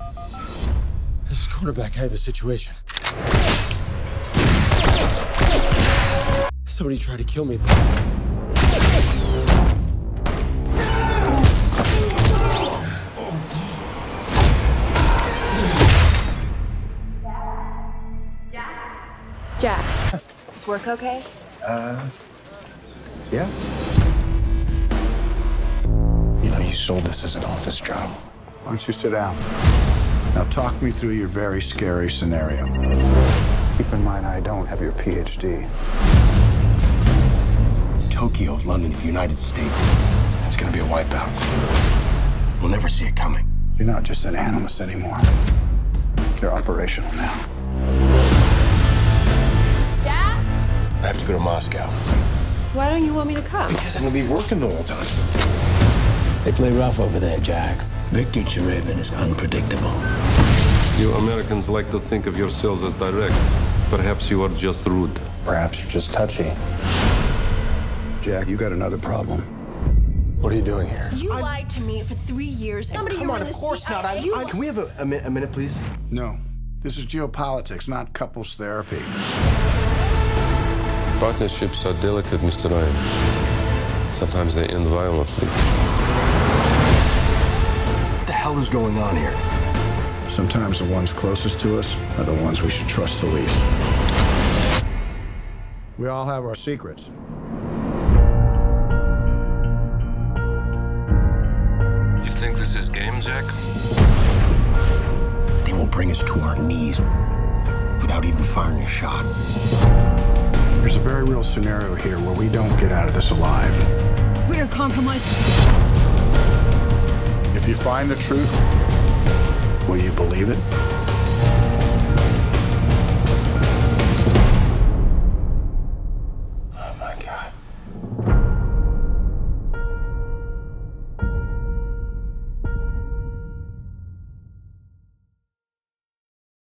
This is cornerback. I have a situation. Somebody tried to kill me. Jack, is work okay? Yeah. You know, you sold this as an office job. Why don't you sit down? Now talk me through your very scary scenario. Keep in mind, I don't have your PhD. Tokyo, London, the United States. It's gonna be a wipeout. We'll never see it coming. You're not just an analyst anymore. You're operational now. Jack? I have to go to Moscow. Why don't you want me to come? Because I'm gonna be working the whole time. They play rough over there, Jack. Victor Cherevin is unpredictable. You Americans like to think of yourselves as direct. Perhaps you are just rude. Perhaps you're just touchy. Jack, you got another problem. What are you doing here? You lied to me for 3 years. Somebody Come you on, were in of the course not. CIA. Can we have a minute, please? No. This is geopolitics, not couples therapy. Partnerships are delicate, Mr. Ryan. Sometimes they end violently. What the hell is going on here? Sometimes the ones closest to us are the ones we should trust the least. We all have our secrets. You think this is game, Jack? They will bring us to our knees without even firing a shot. There's a very real scenario here where we don't get out of this alive. We are compromised. If you find the truth, will you believe it?